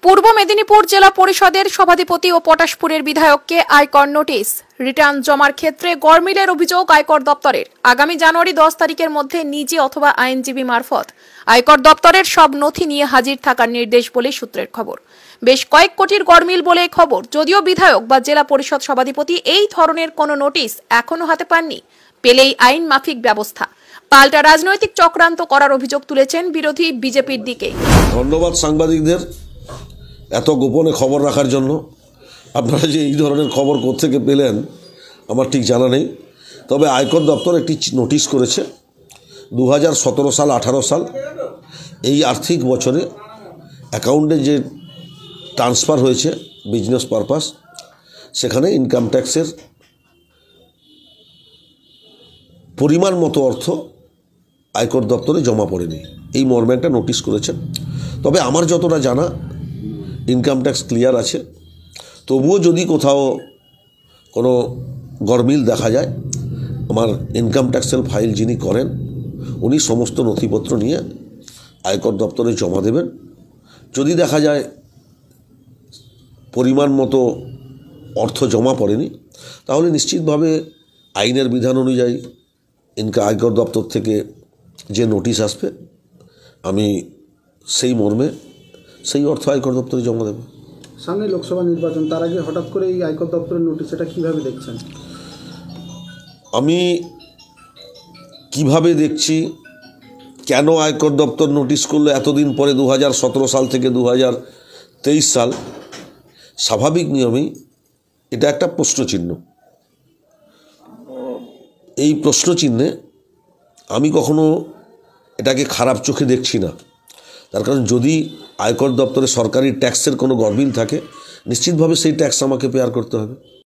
পূর্ব মেদিনীপুর জেলা পরিষদের সভাধিপতি ও পটাশপুরের বিধায়ককে আয়কর নোটিশ। রিটার্ন জমার ক্ষেত্রে গরমিলের অভিযোগ আয়কর দপ্তরের। আগামী জানুয়ারি 10 তারিখের মধ্যে নিজে অথবা আইনজীবী মারফত আয়কর দপ্তরের সব নথি নিয়ে হাজির থাকার নির্দেশ বলে সূত্রের খবর। বেশ কয়েক কোটির গরমিল বলে খবর। যদিও বিধায়ক বা জেলা পরিষদ সভাধিপতি এই ধরনের কোনো নোটিশ এখনো হাতে পাননি, পেলেই আইন মাফিক ব্যবস্থা। পাল্টা রাজনৈতিক চক্রান্ত করার অভিযোগ তুলেছেন বিরোধী বিজেপির দিকে। ধন্যবাদ সাংবাদিকদের এত গোপনে খবর রাখার জন্য। আপনারা যে এই ধরনের খবর কোত্থেকে পেলেন আমার ঠিক জানা নেই। তবে আয়কর দপ্তর একটি নোটিশ করেছে 2017 সাল 18 সাল এই আর্থিক বছরে অ্যাকাউন্টে যে ট্রান্সফার হয়েছে বিজনেস পারপাস, সেখানে ইনকাম ট্যাক্সের পরিমাণ মতো অর্থ আয়কর দপ্তরে জমা পড়েনি, এই মর্মে একটা নোটিশ করেছেন। তবে আমার যতটা জানা ইনকাম ট্যাক্স ক্লিয়ার আছে। তবুও যদি কোথাও কোনো গরমিল দেখা যায়, আমার ইনকাম ট্যাক্সের ফাইল যিনি করেন উনি সমস্ত নথিপত্র নিয়ে আয়কর দপ্তরে জমা দেবেন। যদি দেখা যায় পরিমাণ মতো অর্থ জমা পড়েনি, তাহলে নিশ্চিতভাবে আইনের বিধান অনুযায়ী আয়কর দপ্তর থেকে যে নোটিশ আসবে আমি সেই মর্মে সেই অর্থ আয়কর দপ্তরে জমা দেব। সামনে লোকসভা নির্বাচন, তার আগে হঠাৎ করে এই আয়কর দপ্তরের নোটিশ, এটা কীভাবে দেখছেন? আমি কিভাবে দেখছি, কেন আয়কর দপ্তর নোটিশ করলো এতদিন পরে 2017 সাল থেকে 2023 সাল, স্বাভাবিক নিয়মেই এটা একটা প্রশ্নচিহ্ন। এই প্রশ্নচিহ্নে আমি কখনো এটাকে খারাপ চোখে দেখছি না। তার কারণ যদি আয়কর দপ্তরে সরকারি ট্যাক্সের কোনো গরমিল থাকে, নিশ্চিতভাবে সেই ট্যাক্স আমাকে পেয়ার করতে হবে।